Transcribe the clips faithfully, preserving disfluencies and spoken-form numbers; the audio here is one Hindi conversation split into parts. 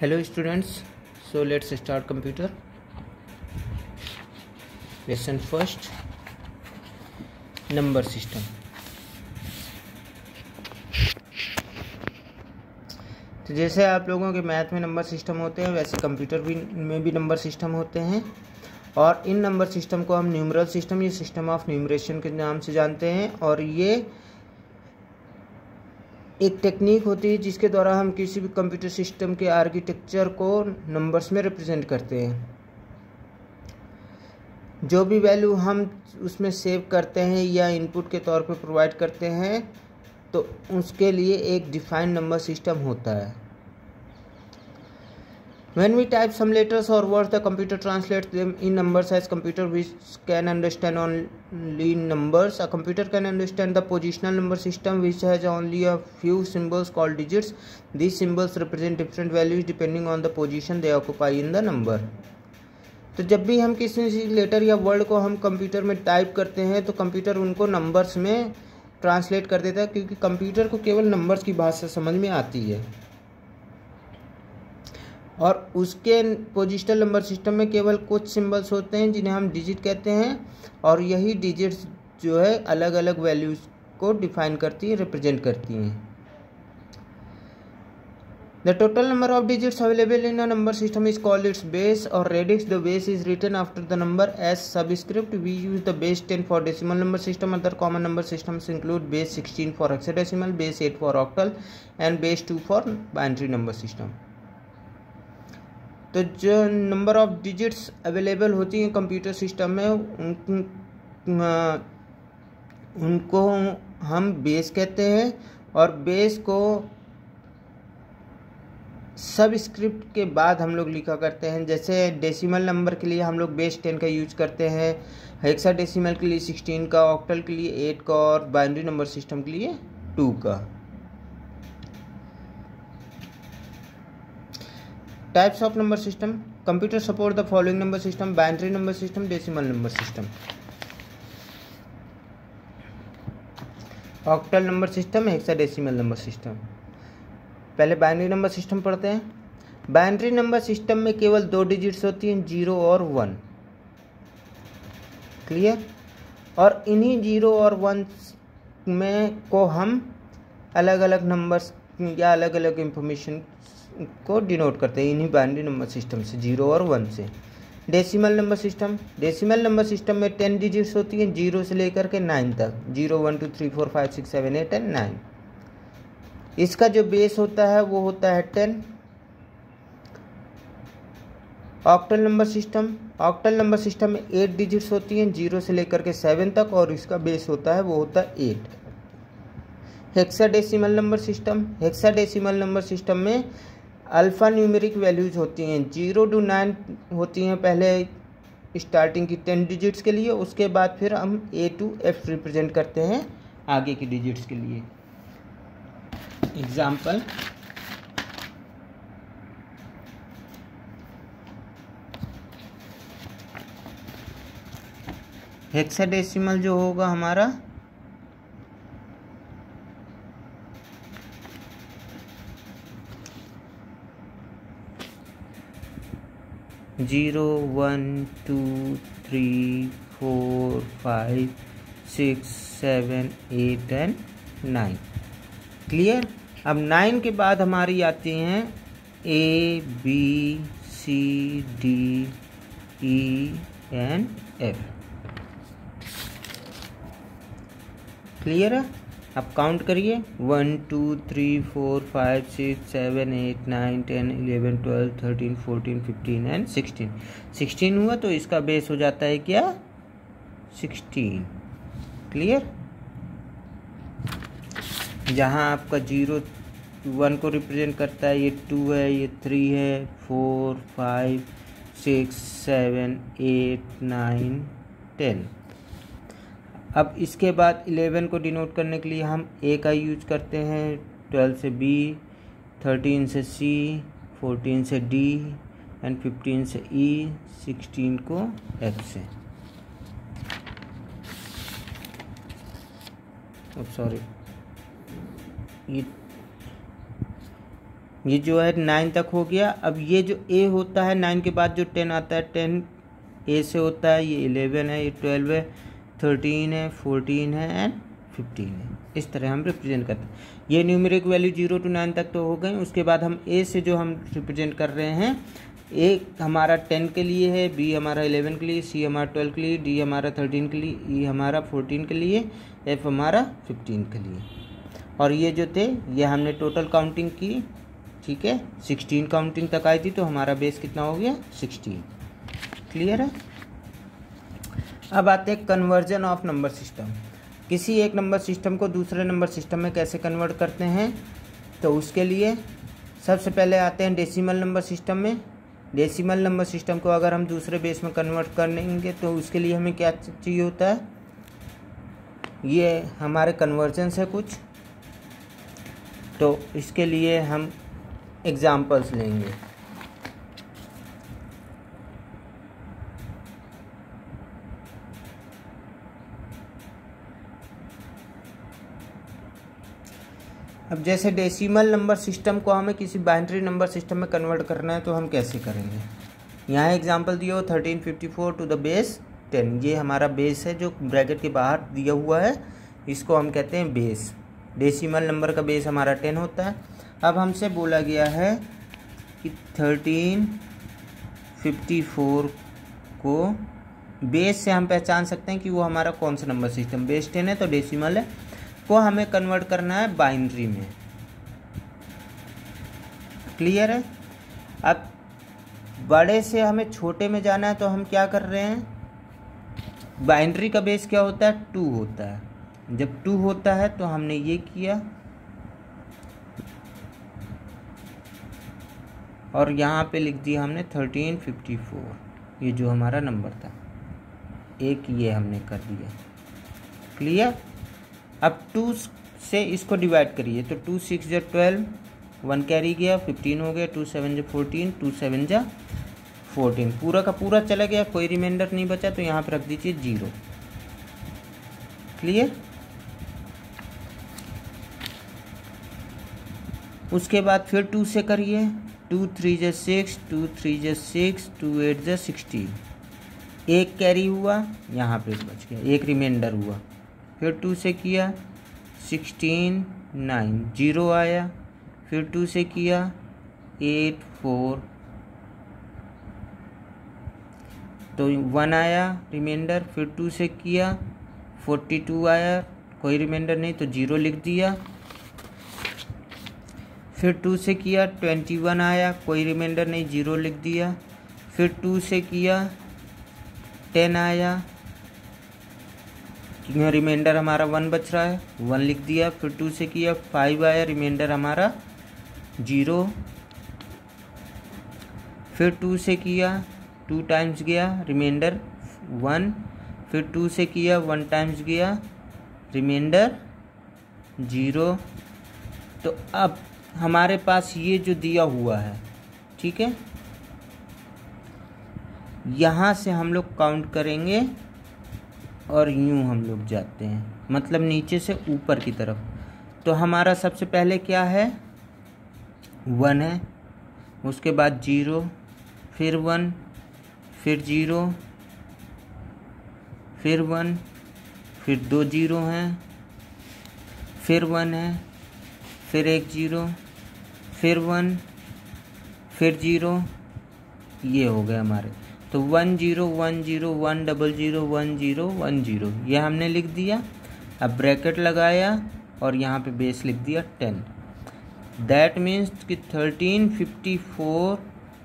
Hello students, so let's start computer. Lesson first, number system. तो जैसे आप लोगों के मैथ में नंबर सिस्टम होते हैं वैसे कंप्यूटर भी में भी नंबर सिस्टम होते हैं और इन नंबर सिस्टम को हम न्यूमरल सिस्टम या सिस्टम ऑफ न्यूमरेशन के नाम से जानते हैं। और ये एक टेक्निक होती है जिसके द्वारा हम किसी भी कंप्यूटर सिस्टम के आर्किटेक्चर को नंबर्स में रिप्रेजेंट करते हैं। जो भी वैल्यू हम उसमें सेव करते हैं या इनपुट के तौर पे प्रोवाइड करते हैं तो उसके लिए एक डिफाइंड नंबर सिस्टम होता है। When we type some letters or words, the computer translates them in numbers as computer which can understand only numbers. A computer can understand the positional number system which has only a few symbols called digits. These symbols represent different values depending on the position they occupy in the number. तो जब भी हम किसी लेटर या वर्ड को हम कंप्यूटर में टाइप करते हैं तो कंप्यूटर उनको नंबर्स में ट्रांसलेट कर देता है, क्योंकि कंप्यूटर को केवल नंबर्स की भाषा समझ में आती है और उसके पोजिशनल नंबर सिस्टम में केवल कुछ सिंबल्स होते हैं जिन्हें हम डिजिट कहते हैं और यही डिजिट्स जो है अलग अलग वैल्यूज़ को डिफाइन करती है, रिप्रेजेंट करती हैं। The total number of digits available in a number system is called its base or radix. The base is written after the number as subscript. We use the base ten for decimal number system. Other common number systems include base sixteen for hexadecimal, base eight for octal and base two for binary number system. तो जो नंबर ऑफ डिजिट्स अवेलेबल होती हैं कंप्यूटर सिस्टम में उन, उनको हम बेस कहते हैं और बेस को सब स्क्रिप्ट के बाद हम लोग लिखा करते हैं। जैसे डेसिमल नंबर के लिए हम लोग बेस टेन का यूज करते हैं, हेक्साडेसिमल के लिए सिक्सटीन का, ऑक्टल के लिए एट का और बाइनरी नंबर सिस्टम के लिए टू का। Types of number system. Computer support the following number system: binary number system, decimal number system, octal number system, hexadecimal number system. पहले बाइनरी नंबर सिस्टम पढ़ते हैं। बाइनरी नंबर सिस्टम में केवल दो डिजिट्स होती हैं, जीरो और वन। क्लियर? और इन्हीं जीरो और वन में को हम अलग अलग नंबर्स या अलग अलग इंफॉर्मेशन को डिनोट करते हैं इन्हीं बाइनरी नंबर सिस्टम से, जीरो और वन से। Decimal number system. Decimal number system में टेन डिजिट्स होती हैं, जीरो से लेकर के नाइन तक, zero one two three four five six seven eight and nine. इसका जो बेस होता है वो होता है ten. Octal number system. Octal number system में एट डिजिट्स होती हैं, जीरो से लेकर के सेवन तक, और इसका बेस होता है वो होता है eight. Hexadecimal number system. Hexadecimal number system में अल्फ़ा न्यूमेरिक वैल्यूज होती हैं, जीरो टू नाइन होती हैं पहले स्टार्टिंग की टेन डिजिट्स के लिए, उसके बाद फिर हम ए टू एफ रिप्रेजेंट करते हैं आगे की डिजिट्स के लिए। एग्जाम्पल, हेक्साडेसिमल जो होगा हमारा zero one two three four five six seven eight and nine. Clear? अब नाइन के बाद हमारी आती हैं A B C D E and F. Clear है? अब काउंट करिए, one two three four five six seven eight nine ten eleven twelve thirteen fourteen fifteen and sixteen. Sixteen हुआ तो इसका बेस हो जाता है क्या? सिक्सटीन। क्लियर? जहाँ आपका जीरो वन को रिप्रेजेंट करता है, ये टू है, ये थ्री है, four five six seven eight nine ten. अब इसके बाद इलेवन को डिनोट करने के लिए हम ए का यूज करते हैं, ट्वेल्व से बी, थर्टीन से सी, फोर्टीन से डी एंड फिफ्टीन से ई, सिक्सटीन को एफ से। अब सॉरी ये ये जो है नाइन तक हो गया। अब ये जो ए होता है नाइन के बाद जो टेन आता है, टेन ए से होता है, ये इलेवन है, ये ट्वेल्व है, थर्टीन है, फोर्टीन है एंड फिफ्टीन है। इस तरह हम रिप्रेजेंट करते हैं। ये numeric value zero to nine तक तो हो गई। उसके बाद हम ए से जो हम रिप्रेजेंट कर रहे हैं, ए हमारा टेन के लिए है, बी हमारा इलेवन के लिए, सी हमारा ट्वेल्व के लिए, डी हमारा थर्टीन के लिए, ई हमारा फोर्टीन के लिए, एफ हमारा फिफ्टीन के लिए। और ये जो थे ये हमने टोटल काउंटिंग की, ठीक है, सिक्सटीन काउंटिंग तक आई थी, तो हमारा बेस कितना हो गया, सिक्सटीन। क्लियर है। अब आते हैं कन्वर्जन ऑफ नंबर सिस्टम। किसी एक नंबर सिस्टम को दूसरे नंबर सिस्टम में कैसे कन्वर्ट करते हैं, तो उसके लिए सबसे पहले आते हैं डेसिमल नंबर सिस्टम में। डेसिमल नंबर सिस्टम को अगर हम दूसरे बेस में कन्वर्ट करेंगे तो उसके लिए हमें क्या चाहिए होता है, ये हमारे कन्वर्जन्स है कुछ, तो इसके लिए हम एग्जाम्पल्स लेंगे। अब जैसे डेसिमल नंबर सिस्टम को हमें किसी बाइनरी नंबर सिस्टम में कन्वर्ट करना है तो हम कैसे करेंगे। यहाँ एग्जांपल दिया हो thirteen fifty four to the base ten, ये हमारा बेस है जो ब्रैकेट के बाहर दिया हुआ है, इसको हम कहते हैं बेस। डेसिमल नंबर का बेस हमारा टेन होता है। अब हमसे बोला गया है कि थर्टीन फिफ्टी फोर को बेस से हम पहचान सकते हैं कि वो हमारा कौन सा नंबर सिस्टम, बेस टेन है तो डेसिमल है, को हमें कन्वर्ट करना है बाइनरी में। क्लियर है। अब बड़े से हमें छोटे में जाना है तो हम क्या कर रहे हैं, बाइनरी का बेस क्या होता है, टू होता है। जब टू होता है तो हमने ये किया और यहाँ पे लिख दिया हमने थर्टीन फिफ्टी फोर, ये जो हमारा नंबर था, एक ये हमने कर दिया। क्लियर। अब टू से इसको डिवाइड करिए तो टू सिक्स जा ट्वेल्व, वन कैरी गया, फिफ्टीन हो गया, टू सेवन जा फोर्टीन, टू सेवन जा फोर्टीन, पूरा का पूरा चला गया, कोई रिमाइंडर नहीं बचा, तो यहाँ पर रख दीजिए जीरो। क्लियर। उसके बाद फिर टू से करिए, टू थ्री जा सिक्स, टू थ्री जा सिक्स, टू एट जा सिक्सटीन, एक कैरी हुआ, यहाँ पे बच गया, एक रिमाइंडर हुआ। फिर टू से किया सिक्सटीन, नाइन, जीरो आया। फिर टू से किया एट, फोर, तो वन आया रिमाइंडर। फिर टू से किया फोर्टी टू आया, कोई रिमाइंडर नहीं तो जीरो लिख दिया। फिर टू से किया ट्वेंटी वन आया, कोई रिमाइंडर नहीं, जीरो लिख दिया। फिर टू से किया टेन आया, रिमाइंडर हमारा वन बच रहा है, वन लिख दिया। फिर टू से किया फाइव आया, रिमाइंडर हमारा जीरो। फिर टू से किया टू टाइम्स गया, रिमाइंडर वन। फिर टू से किया वन टाइम्स गया, रिमाइंडर जीरो। तो अब हमारे पास ये जो दिया हुआ है, ठीक है, यहाँ से हम लोग काउंट करेंगे और यूं हम लोग जाते हैं, मतलब नीचे से ऊपर की तरफ। तो हमारा सबसे पहले क्या है, वन है, उसके बाद जीरो, फिर वन, फिर जीरो, फिर वन, फिर दो जीरो हैं, फिर वन है, फिर एक जीरो, फिर वन, फिर जीरो, ये हो गए हमारे। तो one zero one zero one double zero one zero one zero, ये हमने लिख दिया। अब ब्रैकेट लगाया और यहाँ पे बेस लिख दिया टेन। दैट मीन्स कि thirteen fifty four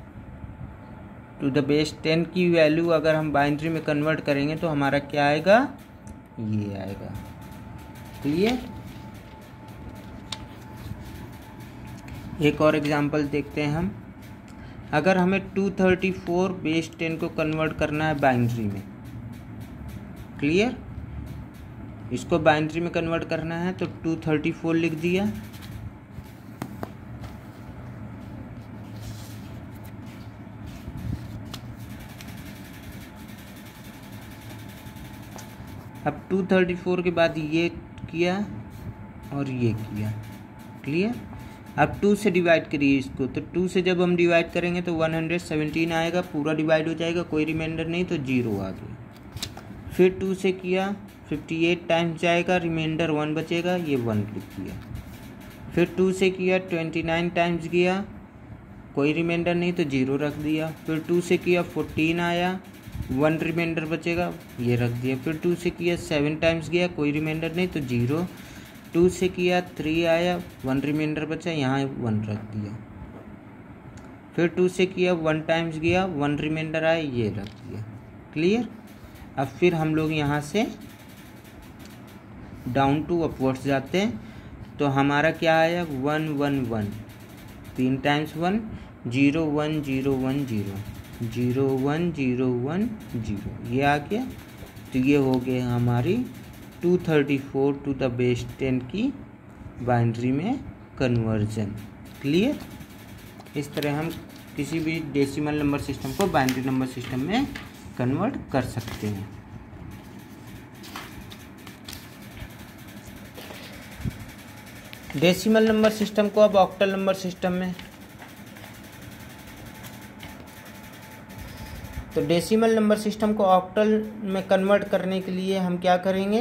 to the base ten की वैल्यू अगर हम बाइनरी में कन्वर्ट करेंगे तो हमारा क्या आएगा, ये आएगा। क्लियर। एक और एग्जांपल देखते हैं हम। अगर हमें two thirty four base ten को कन्वर्ट करना है बाइनरी में, क्लियर, इसको बाइनरी में कन्वर्ट करना है तो टू थर्टी फोर लिख दिया। अब टू थर्टी फोर के बाद ये किया और ये किया। क्लियर। अब टू से डिवाइड करिए इसको, तो टू से जब हम डिवाइड करेंगे तो वन हंड्रेड सेवेंटीन आएगा, पूरा डिवाइड हो जाएगा, कोई रिमाइंडर नहीं तो जीरो आ गया। फिर टू से किया फिफ्टी एट टाइम्स जाएगा, रिमाइंडर वन बचेगा, ये वन क्लिक किया। फिर टू से किया ट्वेंटी नाइन टाइम्स गया, कोई रिमाइंडर नहीं तो जीरो रख दिया। फिर टू से किया फोर्टीन आया, वन रिमाइंडर बचेगा, ये रख दिया। फिर टू से किया सेवन टाइम्स गया, कोई रिमाइंडर नहीं तो जीरो। टू से किया थ्री आया, वन रिमाइंडर बचा, यहाँ वन रख दिया। फिर टू से किया वन टाइम्स गया, वन रिमाइंडर आया, ये रख दिया। क्लियर। अब फिर हम लोग यहाँ से डाउन टू अपवर्ड्स जाते हैं, तो हमारा क्या आया वन वन वन, तीन times one, zero one zero one zero, zero one zero one zero, ये आ गया। तो ये हो गया हमारी two thirty four to the base ten की बाइनरी में कन्वर्जन। क्लियर। इस तरह हम किसी भी डेसिमल नंबर सिस्टम को बाइनरी नंबर सिस्टम में कन्वर्ट कर सकते हैं। डेसिमल नंबर सिस्टम को अब ऑक्टल नंबर सिस्टम में, तो डेसिमल नंबर सिस्टम को ऑक्टल में कन्वर्ट करने के लिए हम क्या करेंगे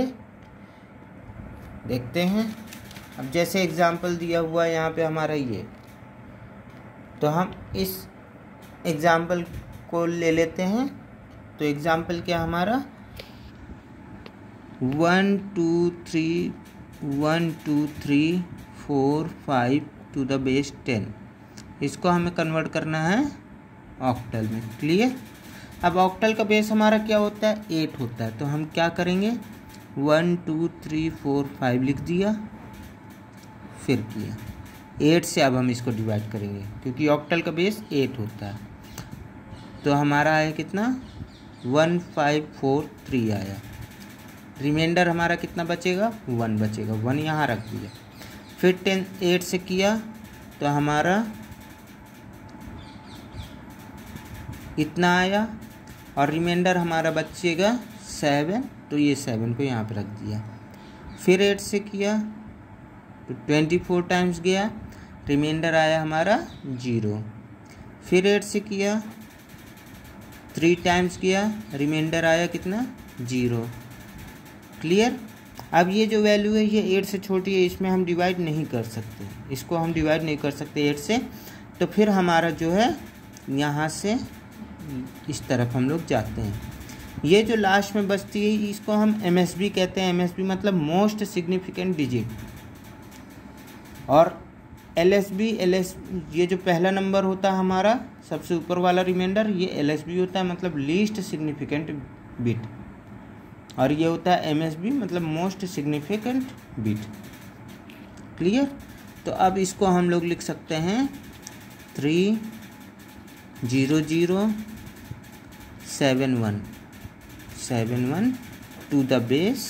देखते हैं। अब जैसे एग्जाम्पल दिया हुआ है यहाँ पे हमारा ये, तो हम इस एग्जाम्पल को ले लेते हैं। तो एग्जाम्पल क्या हमारा one two three one two three four five to the base ten, इसको हमें कन्वर्ट करना है ऑक्टल में। क्लियर। अब ऑक्टल का बेस हमारा क्या होता है एट होता है, तो हम क्या करेंगे one two three four five लिख दिया, फिर किया एट से अब हम इसको डिवाइड करेंगे क्योंकि ऑक्टल का बेस एट होता है। तो हमारा है कितना वन फाइव फोर थ्री आया, रिमाइंडर हमारा कितना बचेगा वन बचेगा, वन यहाँ रख दिया। फिर टेन एट से किया तो हमारा इतना आया और रिमाइंडर हमारा बचेगा सेवन, तो ये सेवन को यहाँ पे रख दिया। फिर एट से किया तो ट्वेंटी फोर टाइम्स गया, रिमाइंडर आया हमारा जीरो। फिर एट से किया थ्री टाइम्स गया, रिमाइंडर आया कितना जीरो। क्लियर। अब ये जो वैल्यू है ये एट से छोटी है, इसमें हम डिवाइड नहीं कर सकते, इसको हम डिवाइड नहीं कर सकते एट से। तो फिर हमारा जो है यहाँ से इस तरफ हम लोग जाते हैं। ये जो लास्ट में बचती है इसको हम एम एस बी कहते हैं। एम एस बी मतलब मोस्ट सिग्निफिकेंट डिजिट। और L S B L S ये जो पहला नंबर होता है हमारा सबसे ऊपर वाला रिमाइंडर, ये एल एस बी होता है मतलब लीस्ट सिग्निफिकेंट बिट। और ये होता है एम एस बी मतलब मोस्ट सिग्निफिकेंट बिट। क्लियर। तो अब इसको हम लोग लिख सकते हैं three zero zero seven one seven one to the base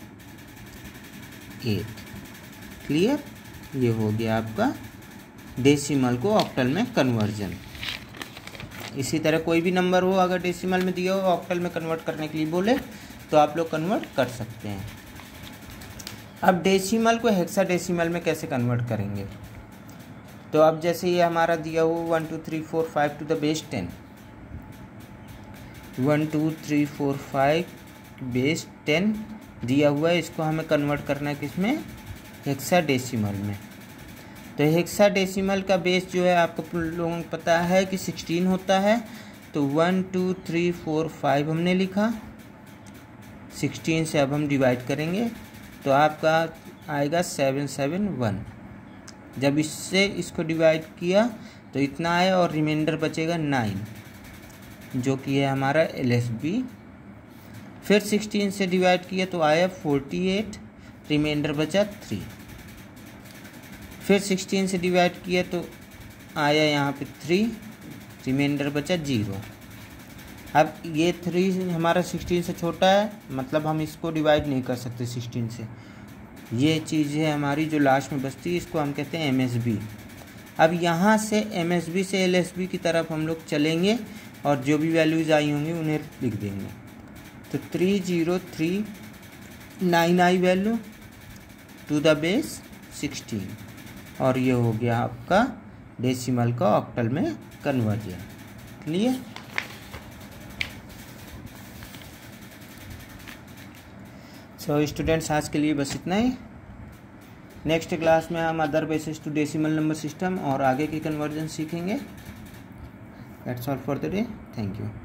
eight. Clear. ये हो गया आपका डेसिमल को ऑक्टल में कन्वर्जन। इसी तरह कोई भी नंबर हो अगर डेसिमल में दिया हो ऑक्टल में कन्वर्ट करने के लिए बोले तो आप लोग कन्वर्ट कर सकते हैं। अब डेसिमल को हेक्साडेसिमल में कैसे कन्वर्ट करेंगे, तो अब जैसे ये हमारा दिया हो one two three four five to the base ten, one two three four five base ten दिया हुआ है, इसको हमें कन्वर्ट करना है किसमें हेक्साडेसिमल में। तो हेक्साडेसिमल का बेस जो है आपको लोगों को पता है कि सिक्सटीन होता है। तो one two three four five हमने लिखा, सिक्सटीन से अब हम डिवाइड करेंगे तो आपका आएगा सेवन सेवन वन। जब इससे इसको डिवाइड किया तो इतना आया और रिमाइंडर बचेगा नाइन जो कि है हमारा एल एस बी। फिर सिक्सटीन से डिवाइड किया तो आया फोर्टी एट, रिमाइंडर बचा थ्री। फिर सिक्सटीन से डिवाइड किया तो आया यहाँ पे थ्री, रिमाइंडर बचा जीरो। अब ये थ्री हमारा सिक्सटीन से छोटा है मतलब हम इसको डिवाइड नहीं कर सकते सिक्सटीन से। ये चीज़ है हमारी जो लास्ट में बचती है, इसको हम कहते हैं एम एस बी। अब यहाँ से एम एस बी से एल एस बी की तरफ हम लोग चलेंगे और जो भी वैल्यूज़ आई होंगी उन्हें लिख देंगे। तो three zero three nine I value to the base sixteen. और ये हो गया आपका डेसिमल का ऑक्टल में कन्वर्जन। क्लियर। सो स्टूडेंट्स आज के लिए बस इतना ही। नेक्स्ट क्लास में हम other basis to decimal number system और आगे की कन्वर्जन सीखेंगे। That's all for the day. Thank you.